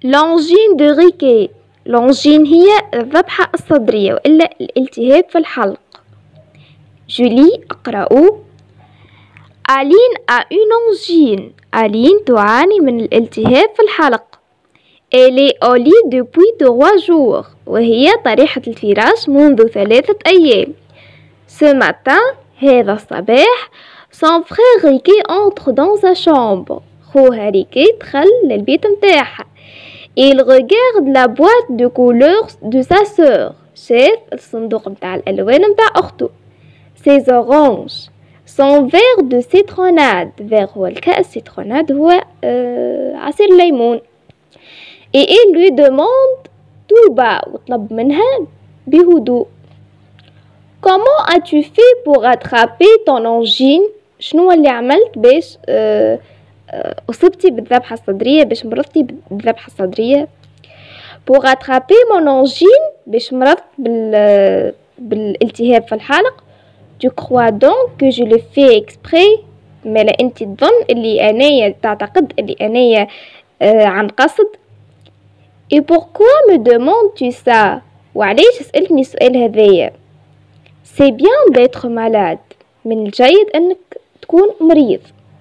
لونجين دو ريكي. لونجين هي الذبحة الصدرية وإلا الالتهاب في الحلق. جولي اقرأوا. ألين a une angine. ألين تعاني من الالتهاب في الحلق. Elle est au lit depuis 3 jours. وهي طريحة الفراش منذ 3 أيام. Ce matin, هذا الصباح، son frère ريكي entre dans sa chambre. خوها ريكي دخل للبيت متاعها. Il regarde la boîte de couleurs de sa sœur. شاف الصندوق متاع الألوان متاع أخته. Ses oranges. Son verre de citronnade. Verre هو الكأس، citronnade هو عصير الليمون. Et il lui demande tout bas، وطلب منها بهدوء. Comment as-tu fait pour attraper ton angine؟ شنو اللي عملت باش أصبتي بالذبحة الصدرية، باش مرضتي بالذبحة الصدرية؟ Pour attraper mon angine، باش مرضت بالالتهاب في الحلق. Tu crois donc que je le fais exprès؟ مالا انت تظن اللي انايا، تعتقد اللي انايا عن قصد. Et pourquoi me demandes-tu ça؟ وعليش سألتني السؤال هذايا؟ C'est bien d'être malade. من الجيد انك تكون مريض.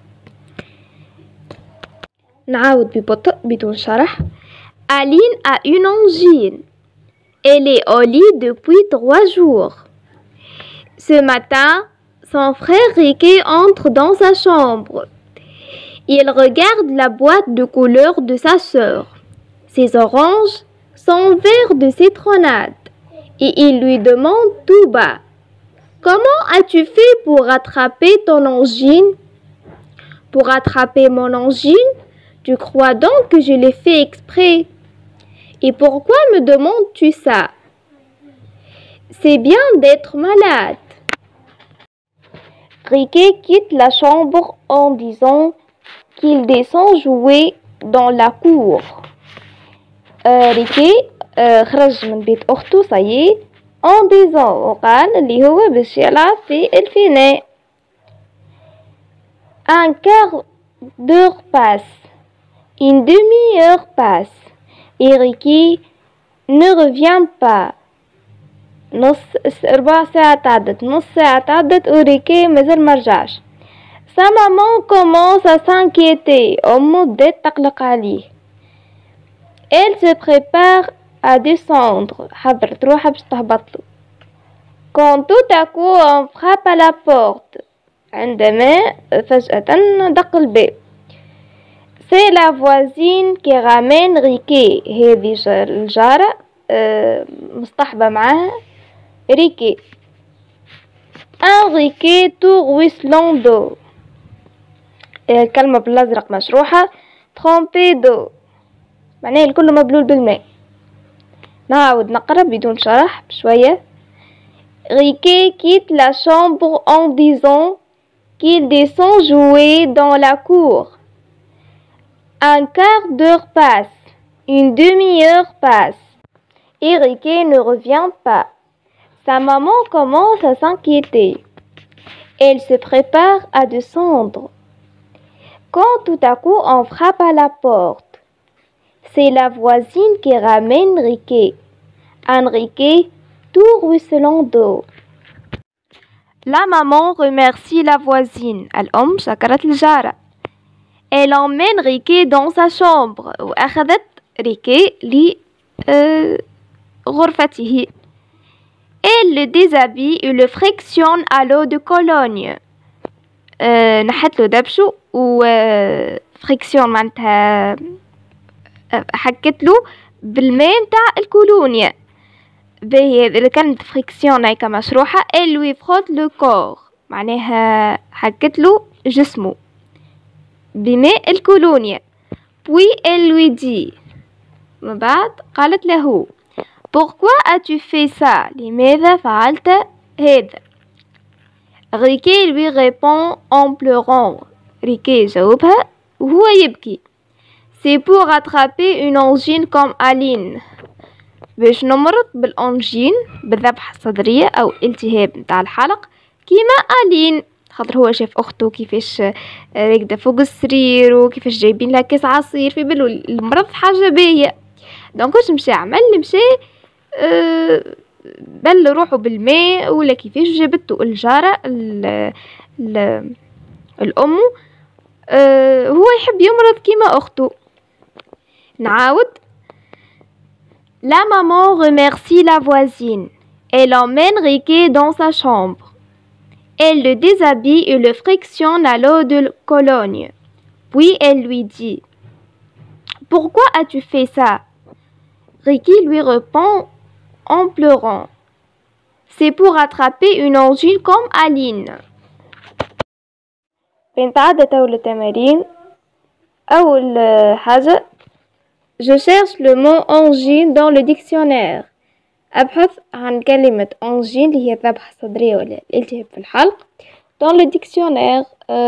نعاود ببطء بدون شرح. Aline a une angine. Elle est au lit depuis 3 jours. Ce matin, son frère Ricky entre dans sa chambre. Il regarde la boîte de couleurs de sa sœur. Ses oranges, son verre de citronnade. Et il lui demande tout bas. Comment as-tu fait pour attraper ton angine? Pour attraper mon angine? Tu crois donc que je l'ai fait exprès? Et pourquoi me demandes-tu ça? C'est bien d'être malade. Ricky quitte la chambre en disant qu'il descend jouer dans la cour. ريكي خرج من بيت أخته صايي en disant، وقال اللي هو باش يلعب في الفناء. Un quart d'heure passe. Une demi-heure passe. Et Ricky ne revient pas. ربع ساعة تعدت، نص ساعة تعدت وريكي مازال مرجعش. Sa maman commence à s'inquiéter. أمه بدات تقلق عليه. Elle se prépare à descendre. حضرت روحها باش تهبطلو. Quand tout à coup on frappe à la porte. عندما فجأة دق الباب. C'est la voisine qui ramène Ricky. هذه الجارة مصطحبة معاها ريكي. Un Ricky tout ruisselant d'eau. الكلمة بالأزرق مشروحة. Trempé d'eau. معناه الكل مبلول بالماء. نعاود نقرأ بدون شرح بشوية. Ricky quitte la chambre en disant qu'il descend jouer dans la cour. Un quart d'heure passe. Une demi-heure passe. Et Ricky ne revient pas. Sa maman commence à s'inquiéter. Elle se prépare à descendre. Quand tout à coup on frappe à la porte. C'est la voisine qui ramène Ricky. Un Ricky tout ruisselant d'eau. La maman remercie la voisine. الأم شكرت الجارة. Elle emmène Ricky dans sa chambre. وأخذت ريكي لغرفته. Elle le déshabille et le frictionne à l'eau de Cologne. نحت له دبشو و فريكسيون معناتها حكت له بالماء نتاع الكولونيا. باهي إذا كانت فريكسيون هيك مشروحة. Elle lui frotte le corps. معناها حكت له جسمه بماء الكولونيا. Puis elle lui dit. من بعد قالت له. Pourquoi as-tu fait ça؟ لماذا فعلت هذا؟ Ricky lui répond en pleurant. ريكي جاوبها وهو يبكي. C'est pour attraper une angine comme Aline. باش نمرض بالأنجين بالذبحة الصدرية أو التهاب متاع الحلق كيما ألين خاطر هو شاف اخته كيفاش راكده فوق السرير وكيفاش جايبين لها كاس عصير، في بالو المرض حاجه باهيه. دونك واش مشى عمل؟ مشى بل روحه بالماء ولا كيفاش جابته الجاره الام. هو يحب يمرض كيما اخته. نعاود. La maman remercie la voisine. Elle emmène Ricky dans sa chambre. Elle le déshabille et le frictionne à l'eau de Cologne. Puis elle lui dit: Pourquoi as-tu fait ça? Ricky lui répond en pleurant: C'est pour attraper une angine comme Aline. بنتعدى أول التمارين. أول حاجة، je cherche le mot angine dans le dictionnaire. أبحث عن كلمة angine اللي هي الذبحة الصدرية ولا الالتهاب في الحلق dans le dictionnaire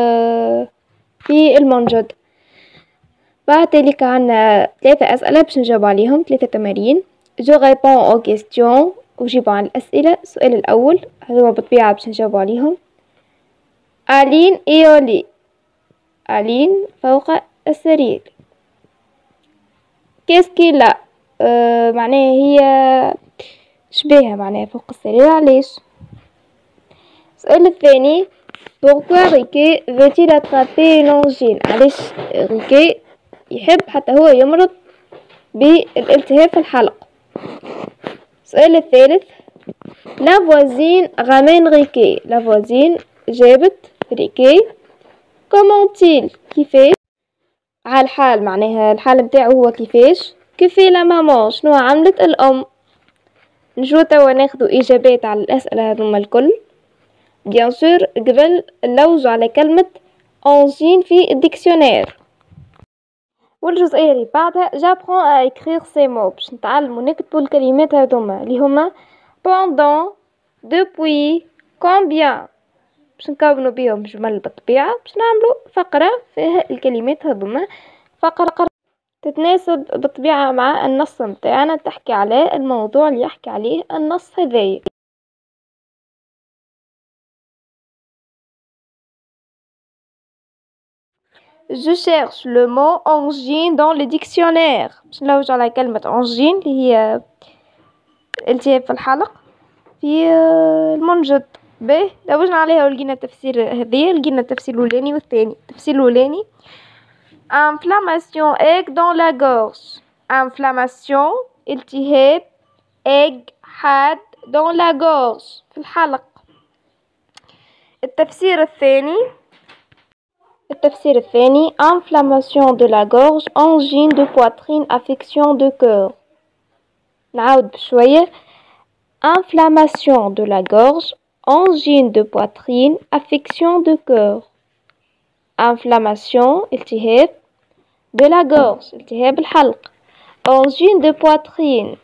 في المنجد. بعد ذلك عنا 3 أسئلة باش نجاوب عليهم، 3 تمارين. je réponds aux questions، أجيب عن الأسئلة. السؤال الأول هذا بالطبيعة باش نجاوب عليهم. ألين إيولي. ألين فوق السرير. كيسكيلا معناها هي شبيها معناها فوق السرير، علاش؟ السؤال الثاني، pourquoi Ricky veut-il attraper une angine؟ علاش ريكي يحب حتى هو يمرض بالالتهاب في الحلق؟ السؤال الثالث، la voisine ramène Ricky. la voisine جابت ريكي. comment-il؟ كيفاش؟ على الحال معناها الحال متاعو هو كيفاش. كيفي لا ماما؟ شنو عملت الام؟ نجو توا ناخدو اجابات على الاسئله هذوما الكل. بيان سور قبل نلوجو على كلمه انجين في الديكسيونير. والجزئيه اللي بعدها جابرون ا écrire ces mots، باش نتعلمو نكتبو الكلمات هذوما اللي هما pendant، depuis، combien، باش نكونو بيهم جمل بالطبيعه، باش نعملو فقره فيها الكلمات هذوما. فقره تتناسب بالطبيعه مع النص متاعنا، تحكي على الموضوع اللي يحكي عليه النص هذايا. Je cherche le mot angine dans le dictionnaire. باش نلوج على كلمة angine اللي هي التهاب في الحلق في المنجد. باهي لوجنا عليها ولقينا التفسير هذايا، لقينا التفسير الأولاني والثاني. التفسير الأولاني: inflammation aiguë dans la gorge. inflammation التهاب aiguë حاد dans la gorge في الحلق. التفسير الثاني inflammation de la gorge، angine de poitrine، affection de cœur. نعاود بشوية: inflammation de la gorge، angine de poitrine، affection de cœur. inflammation التهاب de la gorge التهاب الحلق، angine de poitrine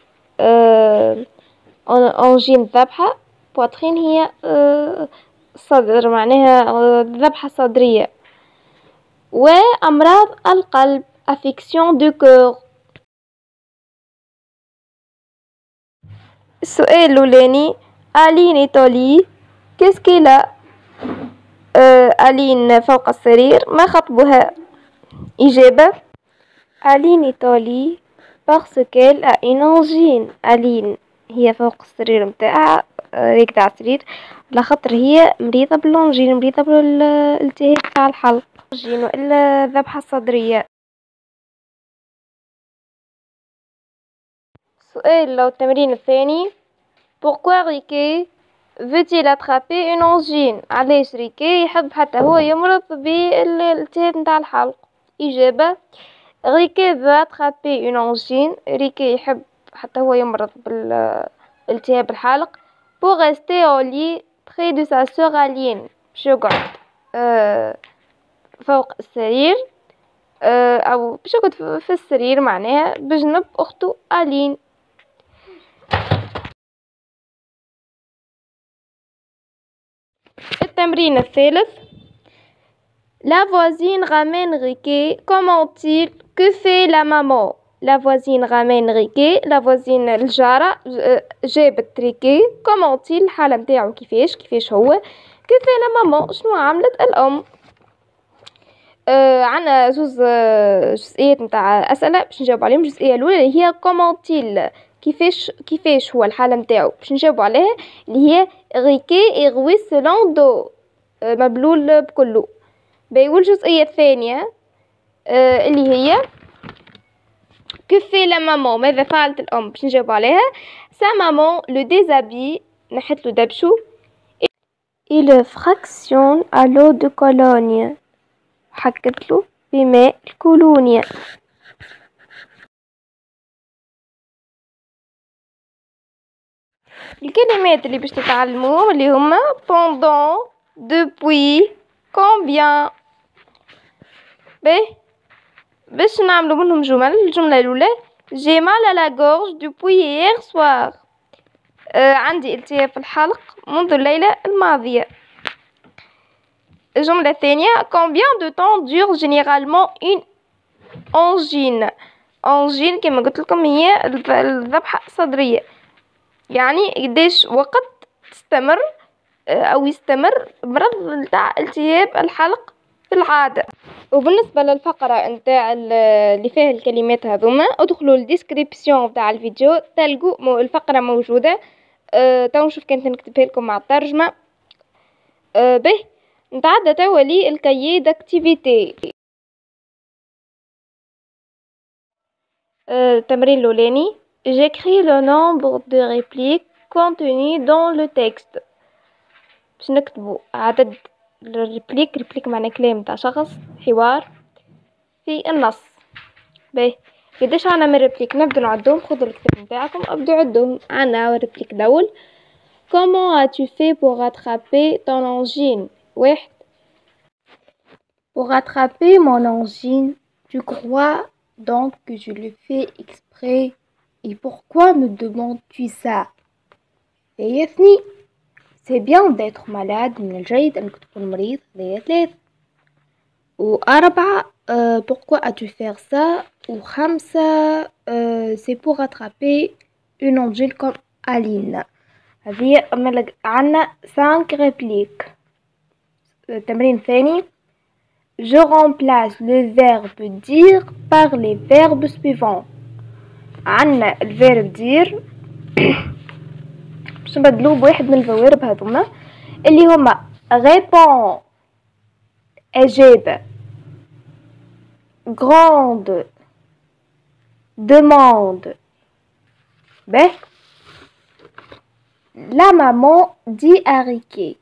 angine ذبحة، poitrine هي الصدر معناها ذبحة صدرية، وأمراض القلب affection du cœur. السؤال الأولاني: ألين إيطالي qu'est-ce qu'elle a؟ ألين فوق السرير، ما خطبها؟ إجابة: ألين إيطالي parce qu'elle a une angine. ألين هي فوق السرير متاعها راكدة على السرير على خاطر هي مريضة بالانجين، مريضة بالالتهاب تاع الحلق، انجين والا الذبحة الصدرية. السؤال لو التمرين الثاني: pourquoi Ricky veut-il attraper une angine؟ علاش ريكي يحب حتى هو يمرض بالالتهاب نتاع الحلق؟ إجابة: ريكي veut attraper une angine، ريكي يحب حتى هو يمرض بالالتهاب الحلق pour rester au lit près de sa sœur Aline، باش يقعد فوق السرير أو باش يقعد في السرير معناها بجنب أخته ألين. التمرين الثالث: La voisine ramène Ricky. comment-il؟ que fait la maman؟ La voisine ramène Ricky. la voisine الجارة جابت ريكي. comment-il؟ الحالة متاعو كيفاش هو؟ كيف لا ماما شنو عملت الأم. عنا زوز جزئيات نتاع أسئلة باش نجاوب عليهم. الجزئية الأولى اللي هي كومونتيل، كيفاش هو الحالة نتاعو، باش نجاوب عليها اللي هي غيكي يغوي سلون دو، مبلول بكله. والجزئية الثانية اللي هي كيف لا ماما، ماذا فعلت الأم، باش نجاوب عليها سا ماما لو ديزابي، نحت له دبشو. il fractionne à l'eau de Cologne، حكت له بماء الكولونيا. الكلمات اللي باش تتعلموهم اللي هما pendant، depuis، combien. باش نعملو منهم جمل. الجملة الأولى j'ai mal à la gorge depuis hier soir، عندي التهاب في الحلق منذ الليلة الماضية. الجملة الثانية combien de temps dure généralement une angine. angine كما قلت لكم هي الذبحة الصدرية، يعني قديش وقت تستمر أو يستمر مرض نتاع التهاب الحلق في العادة. وبالنسبة للفقرة نتاع اللي فيها الكلمات هذوما، ادخلوا الديسكريبسيون نتاع الفيديو تلقوا الفقرة موجودة. تو نشوف كانت نكتبها لكم مع الترجمة. نتعدى توا لي الكايي داكتيفيتي. التمرين الأولاني j'écris le nombre de répliques contenues dans le texte. باش نكتبوا عدد ريبليك معنى كلام تاع شخص، حوار في النص. قداش عنا من ريبليك؟ نبدو نعدهم. خذوا الكتاب نتاعكم ابدو عدهم. عنا الريبليك الأول comment as-tu fait pour rattraper ton angine. واحد pour rattraper mon angine tu crois donc que je le fais exprès et pourquoi me demandes-tu ça. هي اثنين c'est bien d'être malade، من الجيد أنك تكون مريض. هذايا ثلاثة. وأربعة pourquoi as-tu fait ça. وخمسة c'est pour rattraper une angine comme Aline. هذه عنا 5 répliques. التمرين الثاني je remplace le verbe dire par les verbes suivants. عنا الفيرب dire باش نبدلوه بواحد من الفوارب هذوما اللي هما répond أجاب، grande، demande. la maman dit à Ricky.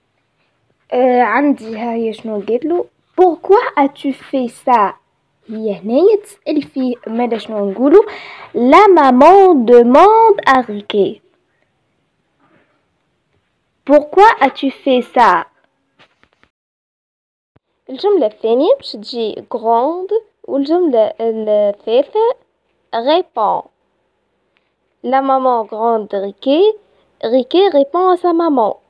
عندي هاي شنو قالتلو pourquoi as-tu fait ça. هي هنايا تسأل فيه ماذا شنو نقولو. la maman demande à Ricky pourquoi as-tu fait ça. الجملة الثانية باش تجي grande، والجملة الثالثة répond. la maman grande de Ricky répond à sa maman.